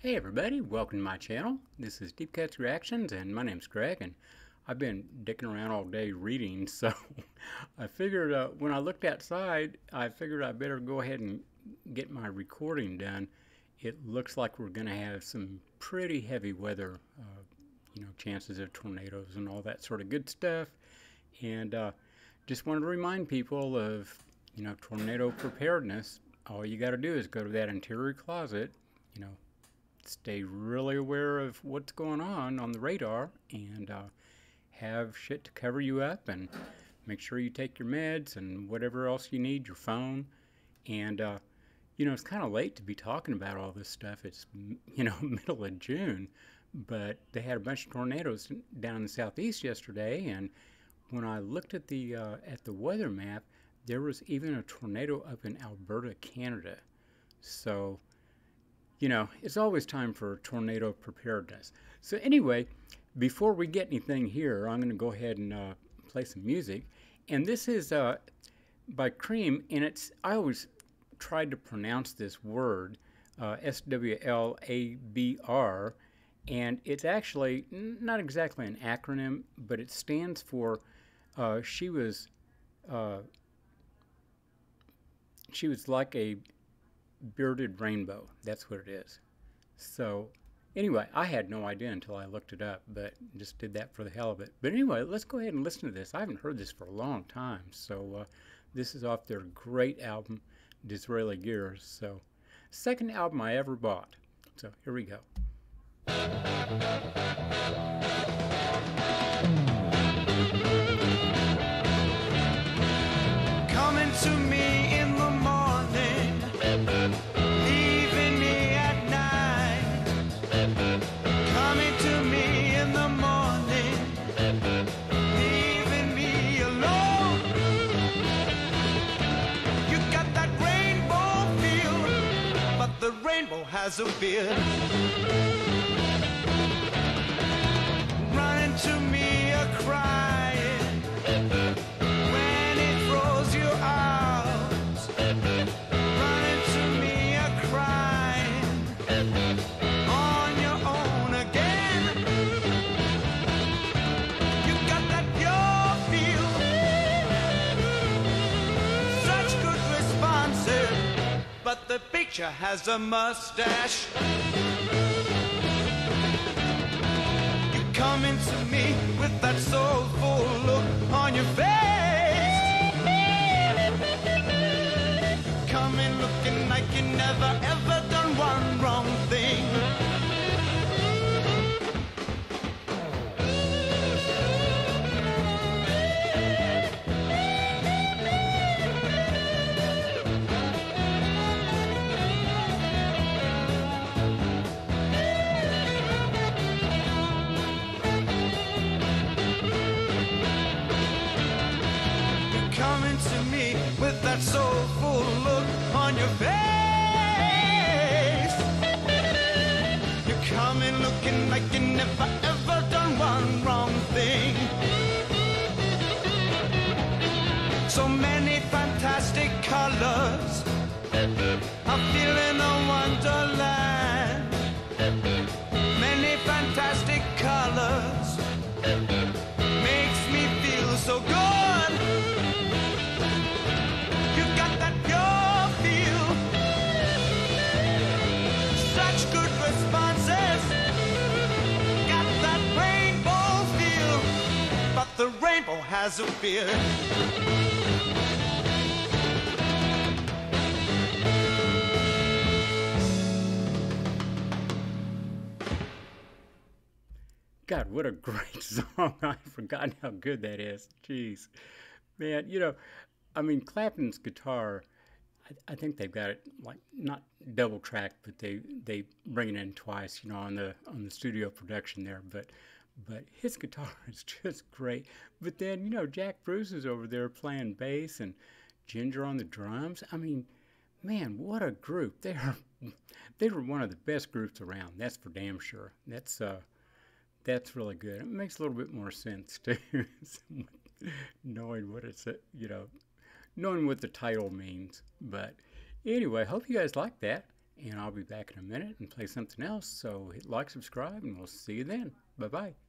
Hey everybody, welcome to my channel. This is Deep Cuts Reactions and my name's Greg, and I've been dicking around all day reading, so I figured when I looked outside, I figured I better go ahead and get my recording done. It looks like we're going to have some pretty heavy weather, chances of tornadoes and all that sort of good stuff, and just wanted to remind people of, tornado preparedness. All you got to do is go to that interior closet, stay really aware of what's going on the radar, and have shit to cover you up, and make sure you take your meds and whatever else you need, your phone. And it's kind of late to be talking about all this stuff. It's middle of June, but they had a bunch of tornadoes down in the southeast yesterday, and when I looked at the weather map, there was even a tornado up in Alberta, Canada. So it's always time for tornado preparedness. So anyway, before we get anything here, I'm going to go ahead and play some music. And this is by Cream, and I always tried to pronounce this word, SWLABR, and it's actually not exactly an acronym, but it stands for she was like a bearded rainbow. That's what it is. So anyway, I had no idea until I looked it up, but just did that for the hell of it. But anyway, let's go ahead and listen to this. I haven't heard this for a long time. So this is off their great album, Disraeli Gears. So second album I ever bought. So here we go. Coming to me in the morning, leaving me at night. Coming to me in the morning, leaving me alone. You got that rainbow feel, but the rainbow has a beard. Running to me a crying when it throws you out. Running to me a crying on your own again. You got that pure feel, such good responses, but the picture has a mustache. You coming to me with that soulful look on your face. Coming looking like you never ever done one wrong thing. Coming to me with that soulful look on your face. You're coming looking like you never ever done one wrong thing. So many fantastic colors, I'm feeling a wonderland. Many fantastic colors makes me feel so good. The rainbow has a beard. God, what a great song. I've forgotten how good that is. Jeez. Man, Clapton's guitar, I think they've got it like not double tracked, but they bring it in twice, on the studio production there, but his guitar is just great. But then, Jack Bruce is over there playing bass and Ginger on the drums. I mean, man, what a group. They were one of the best groups around. That's for damn sure. That's really good. It makes a little bit more sense too, knowing what it's, knowing what the title means. But anyway, hope you guys like that. and I'll be back in a minute and play something else. So hit like, subscribe, and we'll see you then. Bye-bye.